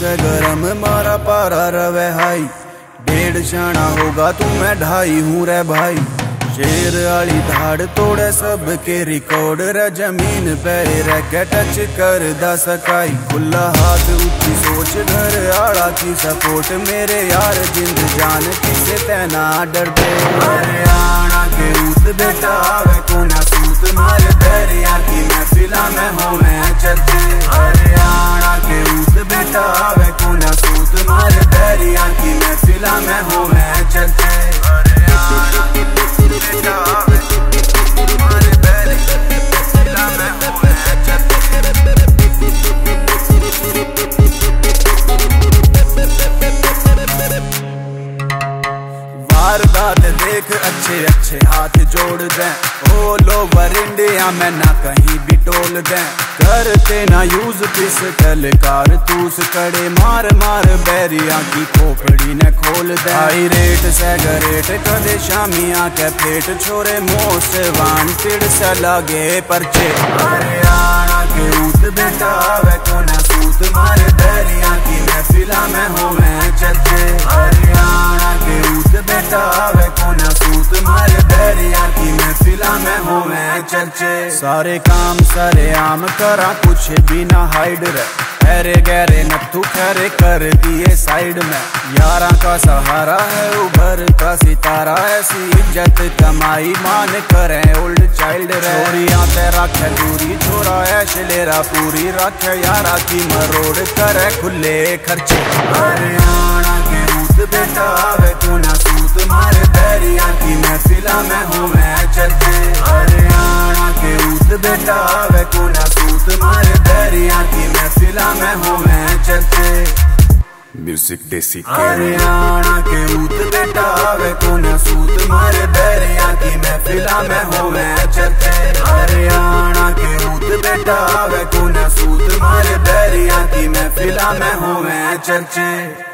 से गरम मारा पारा रवे हाई, 1.5 शाना होगा तू मैं 2.5 हूँ रे भाई। शेर आली धाड़ तोड़े सबके रिकॉर्ड रे, जमीन पे रह के टच कर दा सकाई। खुला हाथ ऊंची सोच घर आड़ा की सपोर्ट, मेरे यार जिंद जान किसे तेना डर दे। हरियाणा के ऊत बेटा आवे कोना सूत, मारे बैरिया की महफिला में होवे चर्चे। हरियाणा के ऊत बेटा आवे कोना सूत, मारे बैरिया की महफिला में होवे चर्चे। हरियाणा बेटा आवे मारे बैरिया में होवे वारदात देख अच्छे अच्छे हाथ जोड़ दें, ऑल ओवर इंडिया में ना कहीं भी टोल दें। करते ना यूज पिस्टल कारतूस, कड़े मार मार बैरिया की खोपड़ी ने खोल दे। हाई रेट सिगरेट कदे शामिया के पेट, छोरे मोस्ट वांटेड से लगे परचे। हरियाणा के ऊत बेटा आवे कोना सूत, मारे बैरिया की महफिला में होवे चर्चे। हरियाणा के ऊत बेटा आवे कोना सूत, मारे बैरिया की महफिला में होवे चर्चे। सारे काम सारे आम करा कुछ भी ना हाइड रे, अरे गहरे नत्थु खरे कर दिए साइड में। यारा का सहारा है उभर का सितारा, ऐसी इज्जत कमाई मान करे ओल्ड चाइल्ड रे। चोरियां ते रखे दूरी छोरा ऐश लेरा पूरी, रखे यारा की मरोड़ करे खुले खर्चे। हरियाणा के ऊत बेटा आवे कोना सूत, मारे बैरिया की महफिला में होवे चर्चे। हरियाणा के ऊत बेटा आवे कोना सूत, मारे बैरिया की महफिला में होवे चर्चे। म्यूजिक देसी। हरियाणा के ऊत बेटा आवे कोना सूत, मारे बैरिया की महफिला में होवे चर्चे। हरियाणा के ऊत बेटा आवे कोना सूत, मारे बैरिया की महफिला में होवे चर्चे।